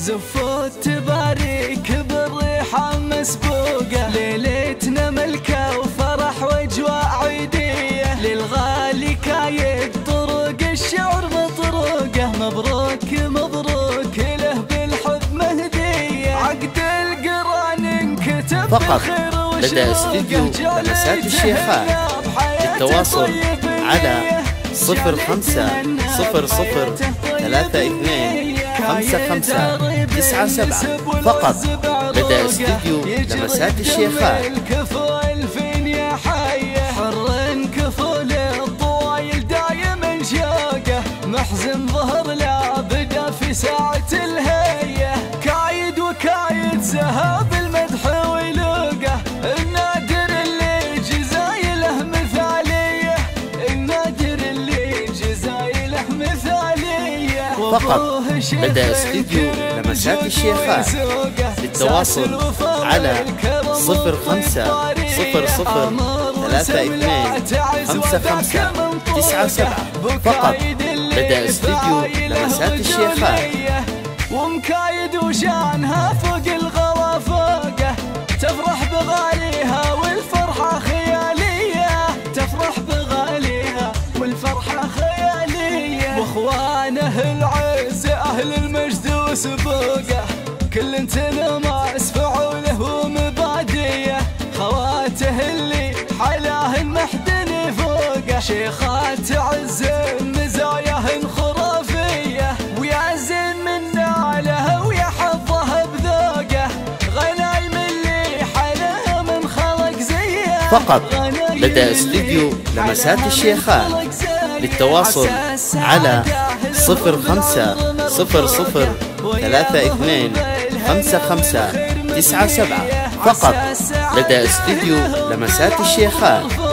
زفوا التباريك بالريحة مسبوقة، ليلتنا ملكة وفرح واجواء عيدية، للغالي كايد طرق الشعر مطروقة، مبروك مبروك له بالحب مهدية، عقد القران انكتب بالخير وشوقه، لدى استديو لمسات الشيخان. للتواصل على 0500325597 فقط. لدى استديو لمسات الشيخان. محزن ظهر لا بدا في ساعة الهية، كايد وكايد سهاب المدح ولوقه، النادر اللي جزايله مثالية، النادر اللي جزايله مثالية، فقط. لدى استديو لمسات الشيخان. للتواصل على 0500325597 فقط. لدى استديو لمسات الشيخان. ومكايد وشانها فوق الغوا فوقه، تفرح بغاليها والفرحة خيالية، تفرح بغاليها والفرحة خيالية، واخوانه العز اهل المجد وسبوقه، كل تنماس فعوله ومباديه، خواته اللي حلاهن محدن فوقه، شيخات عز مزاياهن خرافيه، ويعزل من ناله ويحظه بذوقه، غنايم اللي حلا من خلق زيه فقط. لدى استديو لمسات الشيخان. للتواصل على 0500325597 فقط. لدى استديو لمسات الشيخان.